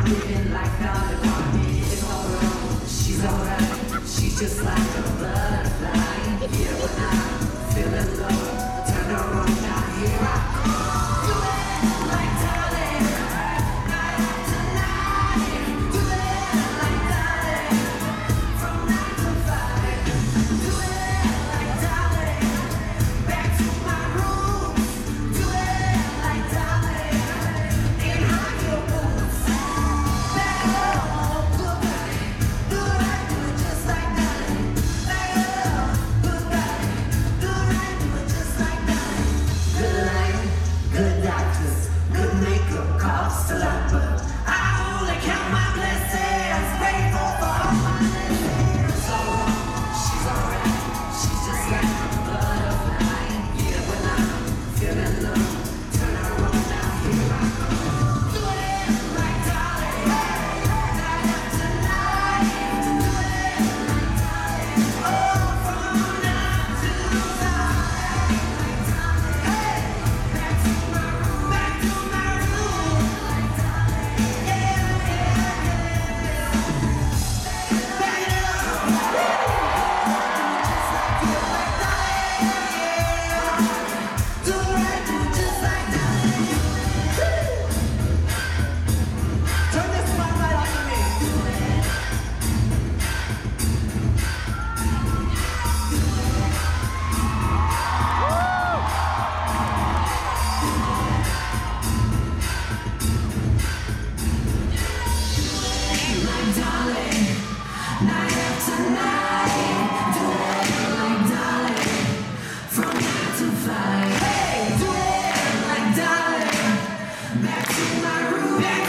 living like Dolly Parton is all alone. She's alright, she's just like a butterfly. Yeah, when I'm feeling low, turn her on, now here I come. Do it like Dolly, night after night. Do it like Dolly, from 9 to 5. Do it like Dolly, back to my roots. Do it like Dolly, in high heel boots. Back up, good body, do right, do it just like Dolly. Back up, good body, do right, do it just like Dolly. Good life, good doctors, good makeup costs a lot, but I only count my blessings, grateful for all my lessons. So she's alright, she's just like a butterfly. Yeah, when I'm feeling low, turn her on, now here I go. Do it like Dolly, night after night. Do it like Dolly, oh, from 9 to 5. Like Dolly, hey, back to my room, back to my room. Like Dolly, yeah, yeah, yeah. Back it up, do right, do just like Dolly. Turn this spotlight on to me. Like Dolly, night after night. Do it like Dolly, from 9 to 5. Hey, do it like Dolly, back to my room.